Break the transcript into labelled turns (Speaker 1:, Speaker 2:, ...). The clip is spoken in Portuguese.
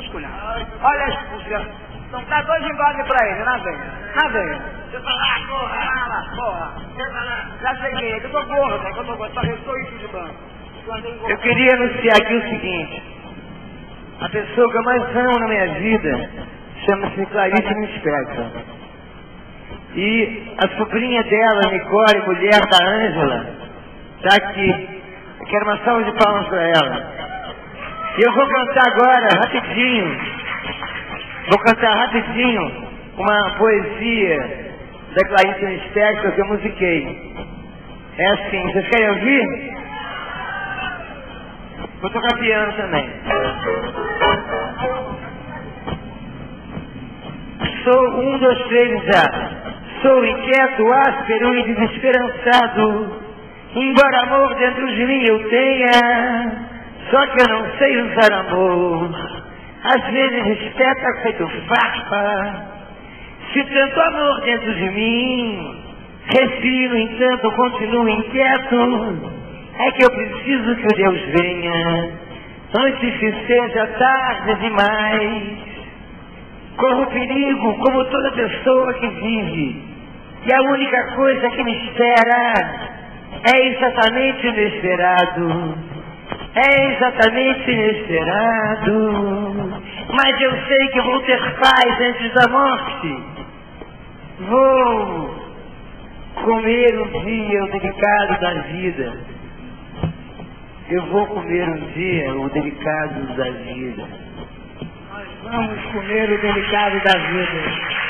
Speaker 1: escolhendo. Olha a expulsão. Então tá dois engordes pra ele, na veia. Você tá lá, porra. Já cheguei, que eu tô gordo, que eu tô gordo, só restou isso de banco.
Speaker 2: Eu queria anunciar aqui o seguinte. A pessoa que eu mais amo na minha vida chama-se Clarice Lispector. E a sobrinha dela, Nicole, mulher da Ângela, está aqui. Eu quero uma salva de palmas para ela. E eu vou cantar agora, rapidinho. Uma poesia da Clarice Lispector que eu musiquei. É assim, vocês querem ouvir? Vou tocar piano também. Sou 1, 2, 3 já. Sou inquieto, áspero e desesperançado. Embora amor dentro de mim eu tenha, só que eu não sei usar amor. Às vezes espeta feito farpa. Se tanto amor dentro de mim, respiro, entanto continuo inquieto. É que eu preciso que o Deus venha, antes que seja tarde demais. Corro perigo como toda pessoa que vive, e a única coisa que me espera é exatamente inesperado. Mas eu sei que vou ter paz antes da morte. Vou comer um dia o delicado da vida. Eu vou comer um dia o delicado da vida.
Speaker 1: Nós vamos comer o delicado da vida.